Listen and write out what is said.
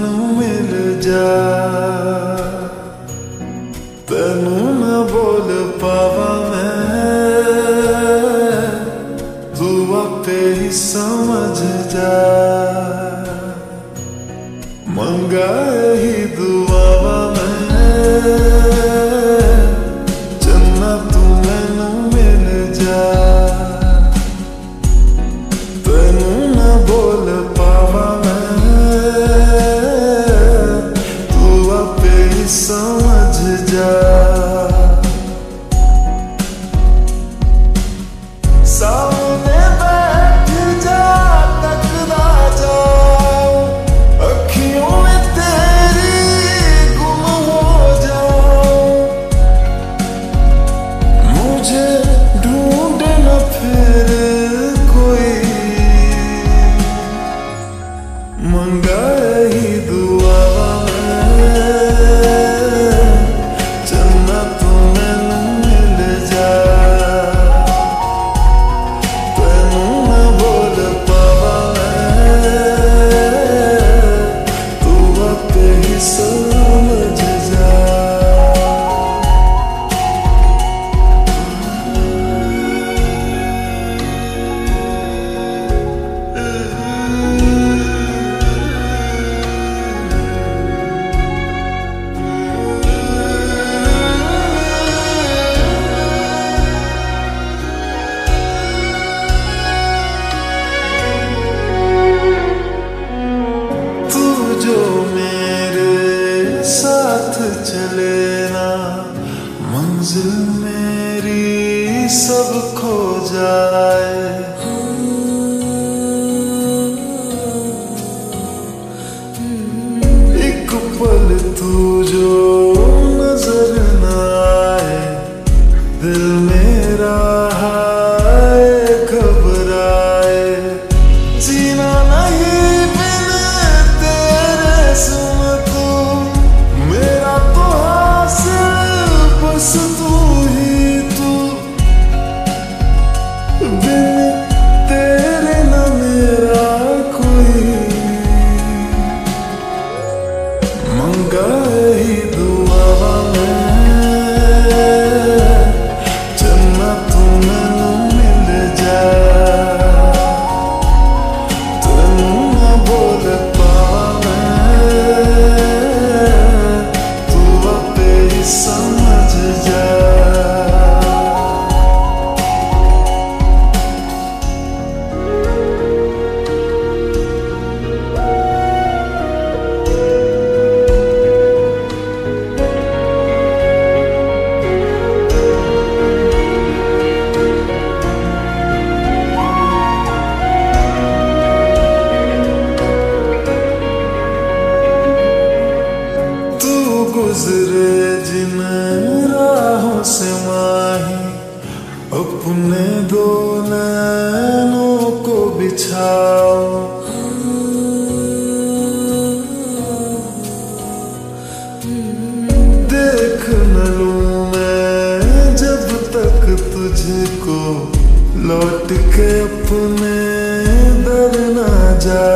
मैनू मिल जा, तेनू ना बोल पावा मैं, तू आपे ही समझ जा। मंगा ही दुआवा मैं, चन्ना तू मैनू मिल जा, तेनू ना बोल पावा मैं, तू आपे ही समझ जा। सामने बैठ जा, तकदा जाओ, अखियों में तेरी गुम हो जाओ, मुझे ढूंढ न फिर कोई, मंगा ही दुआ साथ चले ना, मंजिल मेरी सब खो जाए, एक पल तू जो नजर न आए, दिल मेरा हाय घबराए, जीना नहीं बिन तेरे सुन तू, मेरा तो हासिल बस तू ही तू, बिन तेरे न मेरा कोई, मंगा ही दुआ मैं, चन्ना तू मैनू मिल जा, तेनू ना बोल पावा मैं, तू आपे ही समझ जा। गुजरे जिन राहों से माही, अपने दो नैनों को बिछाओ, देख न लूं मैं जब तक तुझको, लौट के अपने दर ना जा।